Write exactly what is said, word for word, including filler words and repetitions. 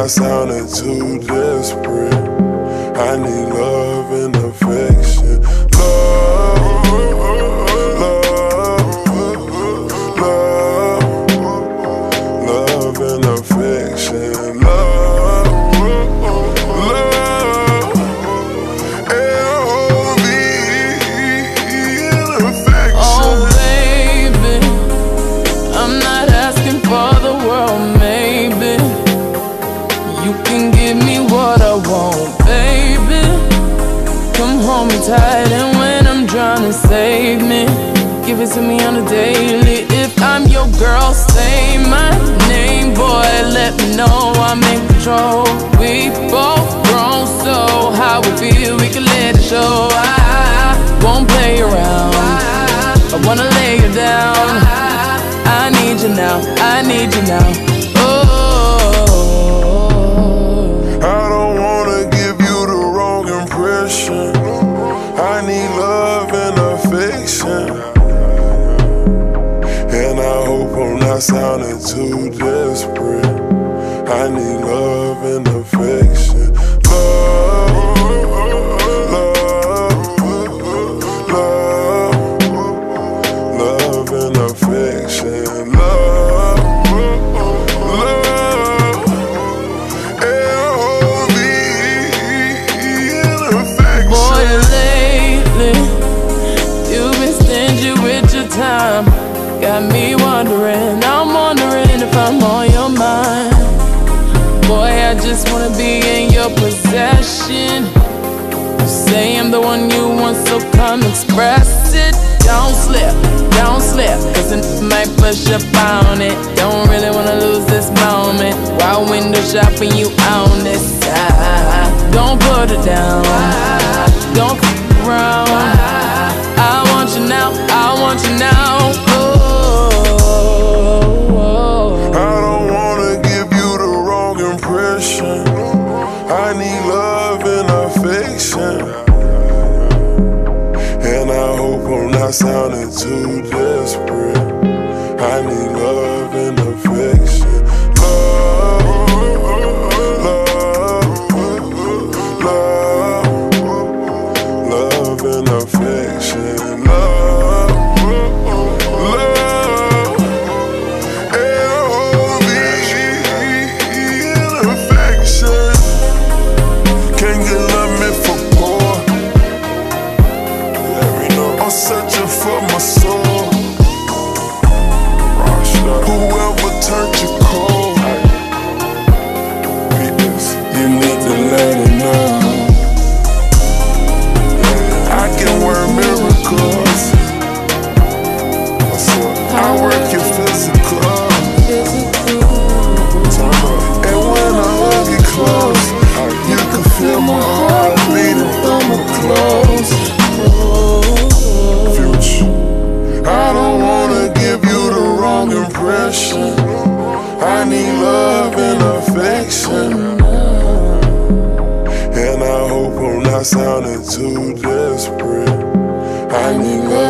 not sounding too desperate. I need love and affection. Love, love, love, love and affection. Love, love, L O V E and affection. Oh baby, I'm not asking for the world, maybe you can give me what I want, baby. Come hold me tight, and when I'm drowning, save me. Give it to me on a daily. If I'm your girl, say my name, boy. Let me know I'm in control. We both grown, so how we feel, we can let it show. I won't play around, I wanna lay you down. I need you now, I need you now. I don't wanna give you the wrong impression. I need love and affection. And I hope I'm not sounding too desperate. I need love and affection. Love, love, love, love and affection. Love, love, L O V E and affection. Boy, lately you've been stingy with your time. Got me wondering, I'm wondering if I'm on your mind. Boy, I just wanna be in your possession. You say I'm the one you want, so come express it. Don't slip, don't slip, cause it might push up on it. Don't really wanna lose this moment while window shopping you on this side. Don't put it down, don't f around. I want you now, I want you now. I don't wanna give you the wrong impression. I need love and affection. And I hope I'm not sounding too desperate. I need love and affection. Love, love, love, love and affection. Love, love, L O V E and affection. Can't get love me for poor. I'm searching for my soul. Whoever turned you cold, you need to let it know. I can work miracles. I work your physical. And when I hug you close, you can feel my heart beating through my clothes. I don't wanna give you the wrong impression. I need love and affection. And I hope I'm not sounding too desperate. I need love.